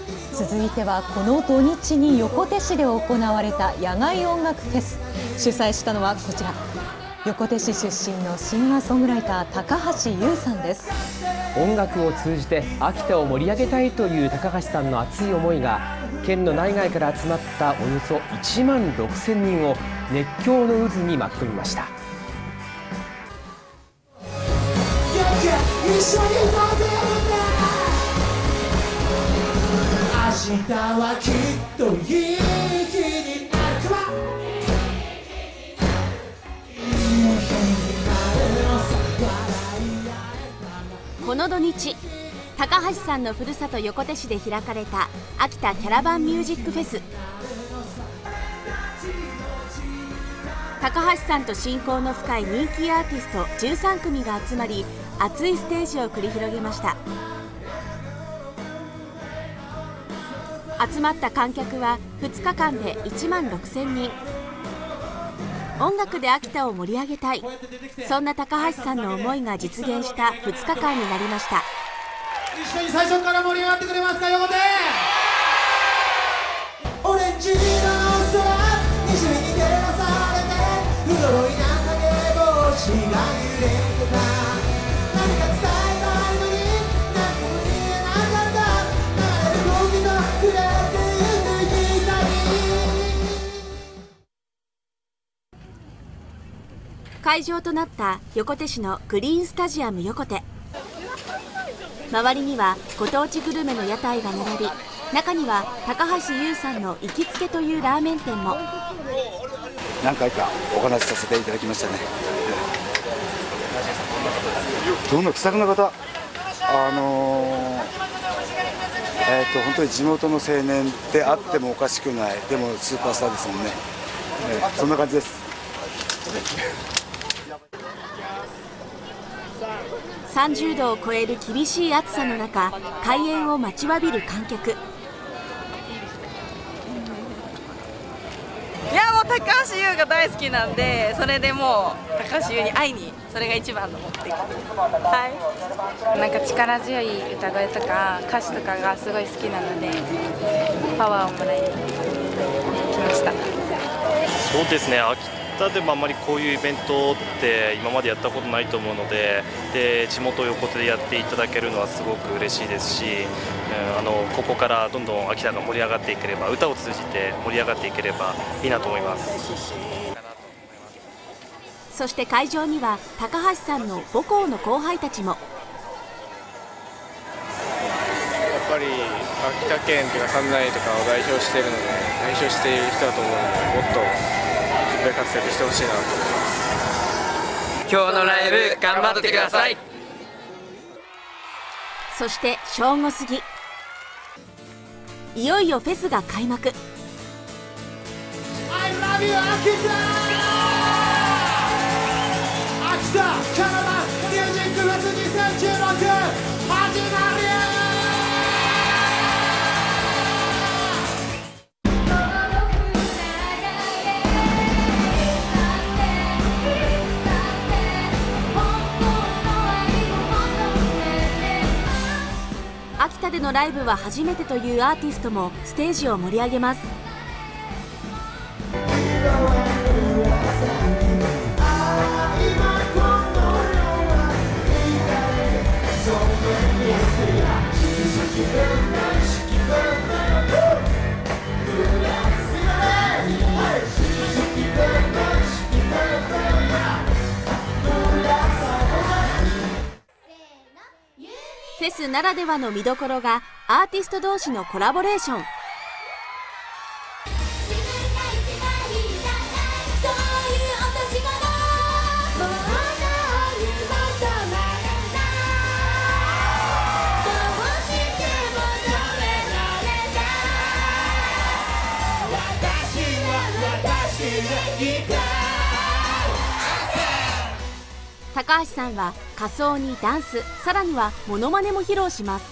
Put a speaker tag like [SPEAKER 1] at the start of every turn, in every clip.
[SPEAKER 1] 続いてはこの土日に横手市で行われた野外音楽フェス。主催したのはこちら、横手市出身のシンガーソングライター高橋優さんです。
[SPEAKER 2] 音楽を通じて秋田を盛り上げたいという高橋さんの熱い思いが県の内外から集まったおよそ1万6000人を熱狂の渦に巻き込みました。明日はきっといい日になるかも。
[SPEAKER 3] この土日、高橋さんのふるさと横手市で開かれた秋田キャラバンミュージックフェス。高橋さんと親交の深い人気アーティスト13組が集まり、熱いステージを繰り広げました。集まった観客は2日間で1万6000人。音楽で秋田を盛り上げたい、そんな高橋さんの思いが実現した2日間になりました。
[SPEAKER 4] 一緒に最初から盛り上がってくれますか。横手オレンジ色の空、西に照らされて不揃いな影星が揺れてた。何か伝えたいのに何も言えなかった。流れる動きが触れてゆく光。
[SPEAKER 3] 会場となった横手市のグリーンスタジアム横手。周りにはご当地グルメの屋台が並び、中には高橋優さんの行きつけというラーメン店も。
[SPEAKER 5] 何回かお話しさせていただきましたね。どんな気さくな方、本当に地元の青年であってもおかしくない、でもスーパースターですもんね。そんな感じです。
[SPEAKER 3] 30度を超える厳しい暑さの中、開演を待ちわびる観客。
[SPEAKER 6] いや、もう高橋優が大好きなんで、それでもう高橋優に会いに、それが一番の目的。はい、
[SPEAKER 7] なんか力強い歌声とか歌詞とかがすごい好きなので、パワーをもらいに来ました。
[SPEAKER 8] そうですね、秋田でもあんまりこういうイベントって今までやったことないと思うので、地元横手でやっていただけるのはすごく嬉しいですし、ここからどんどん秋田が盛り上がっていければ、歌を通じて盛り上がっていければいいなと思います。
[SPEAKER 3] そして会場には高橋さんの母校の後輩たちも。
[SPEAKER 9] やっぱり秋田県というか三内とかを代表しているので、代表している人だと思うので、もっと活躍してほしいなと思います。
[SPEAKER 10] 今日のライブ頑張ってください。
[SPEAKER 3] そして正午過ぎ、いよいよフェスが開幕。
[SPEAKER 4] I love you 秋田キャラバンミュージックフェス2016始まるよ。
[SPEAKER 3] 秋田でのライブは初めてというアーティストもステージを盛り上げます。フェスならではの見どころがアーティスト同士のコラボレーション。高橋さんは仮装にダンス、さらにはモノマネも披露します。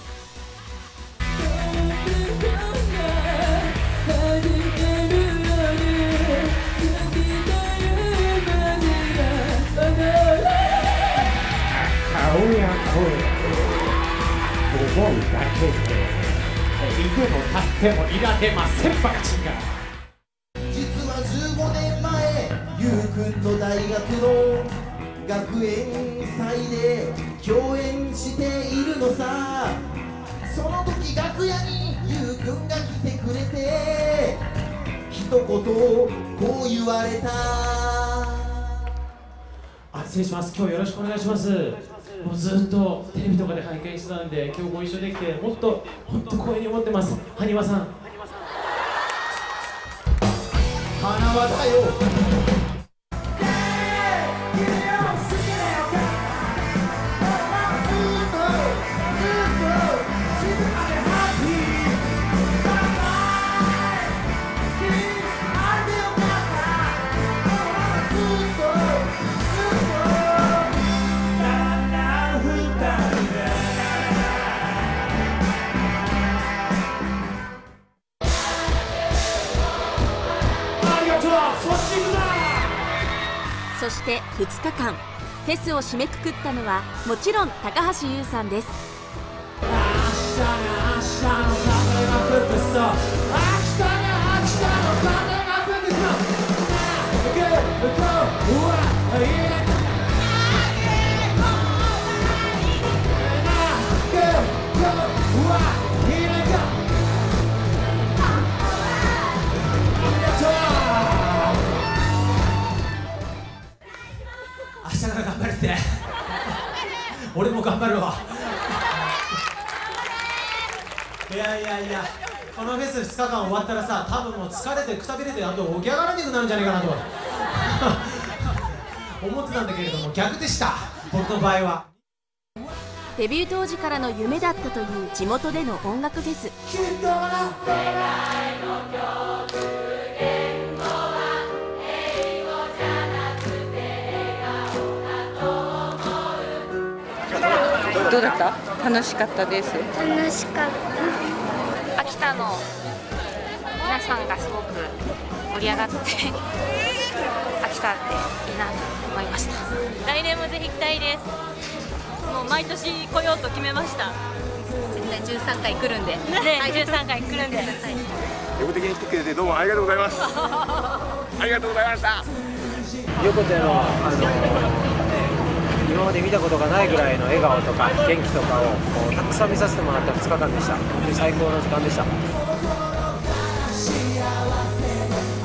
[SPEAKER 2] 顔や声、思うだけで
[SPEAKER 11] 肉も立ってもいられませんバカチンが。
[SPEAKER 4] 実は15年前ゆうくんと大学の学園祭で共演しているのさ。その時楽屋にゆうくんが来てくれて一言こう言われた。
[SPEAKER 11] 失礼します。今日よろしくお願いします。もうずっとテレビとかで拝見してたんで、今日ご一緒できて本当光栄に思ってます。埴輪さん。
[SPEAKER 4] 花輪だよ。
[SPEAKER 3] そして2日間フェスを締めくくったのはもちろん高橋優さんです。
[SPEAKER 11] 明日から頑張るって俺も頑張るわ。いやこのフェス2日間終わったらさ、多分もう疲れてくたびれてあと起き上がらなくなるんじゃないかなと思ってたんだけれども逆でした、僕の場合は。
[SPEAKER 3] デビュー当時からの夢だったという地元での音楽フェス。
[SPEAKER 12] どうだった？楽しかったです。
[SPEAKER 13] 楽しかった。秋田の皆さんがすごく盛り上がって秋田っていいなと思いました。
[SPEAKER 14] 来年もぜひ行きたいです。もう毎年来ようと決めました。
[SPEAKER 13] 絶対13回来るんで。
[SPEAKER 14] ね、13回来るんで。
[SPEAKER 15] 横的に来てくれてどうもありがとうございます。ありがとうございました。
[SPEAKER 16] 横手の今まで見たことがないぐらいの笑顔とか元気とかをたくさん見させてもらった2日間でした。本当に最高の時間でした。